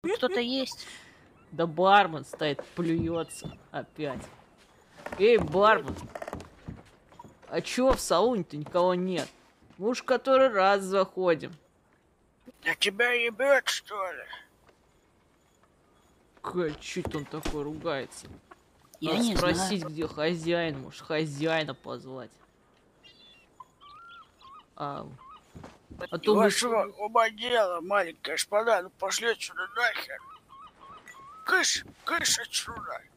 Кто-то есть? Да бармен стоит, плюется опять. Эй, бармен, а чё в салоне-то никого нет? Мы уж который раз заходим. А тебя ебет, что ли? Чё-то он такой ругается. Я Надо не спросить, знаю. где хозяин, может, хозяина позвать. А то мы... Вашего оба дела, маленькая шпана, ну пошли отсюда нахер. Кыш отсюда.